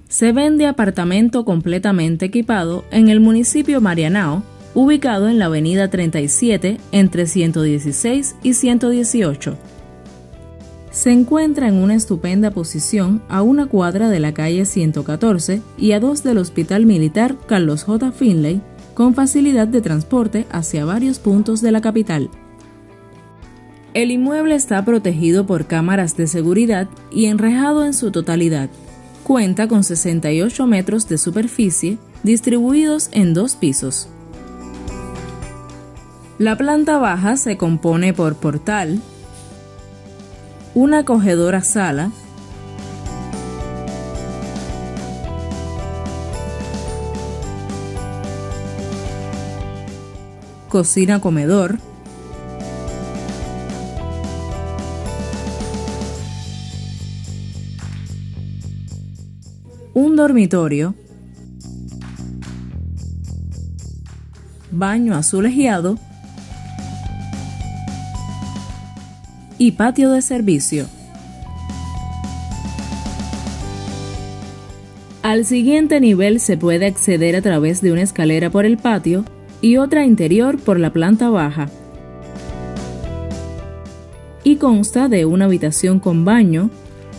Se vende apartamento completamente equipado en el municipio Marianao, ubicado en la avenida 37 entre 116 y 118. Se encuentra en una estupenda posición a una cuadra de la calle 114 y a 2 del Hospital Militar Carlos J. Finley, con facilidad de transporte hacia varios puntos de la capital. El inmueble está protegido por cámaras de seguridad y enrejado en su totalidad. Cuenta con 68 metros de superficie, distribuidos en 2 pisos. La planta baja se compone por portal, una acogedora sala, cocina-comedor, un dormitorio, baño azulejeado y patio de servicio. Al siguiente nivel se puede acceder a través de una escalera por el patio y otra interior por la planta baja. Y consta de una habitación con baño,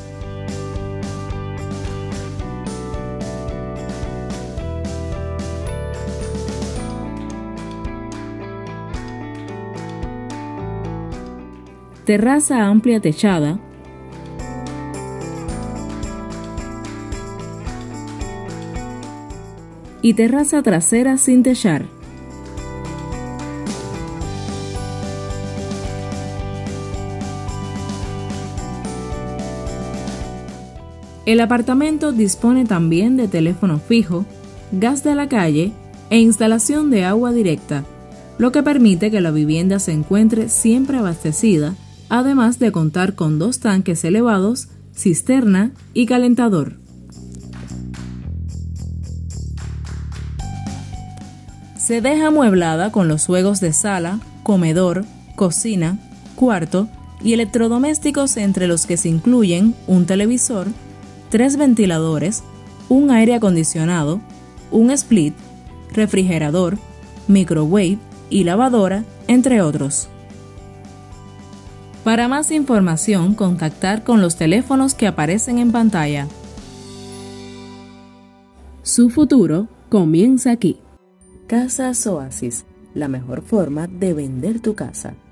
terraza amplia techada, y terraza trasera sin techar. El apartamento dispone también de teléfono fijo, gas de la calle e instalación de agua directa, lo que permite que la vivienda se encuentre siempre abastecida, además de contar con 2 tanques elevados, cisterna y calentador. Se deja amueblada con los juegos de sala, comedor, cocina, cuarto y electrodomésticos, entre los que se incluyen un televisor, 3 ventiladores, un aire acondicionado, un split, refrigerador, microwave y lavadora, entre otros. Para más información, contactar con los teléfonos que aparecen en pantalla. Su futuro comienza aquí. Casas Oasis, la mejor forma de vender tu casa.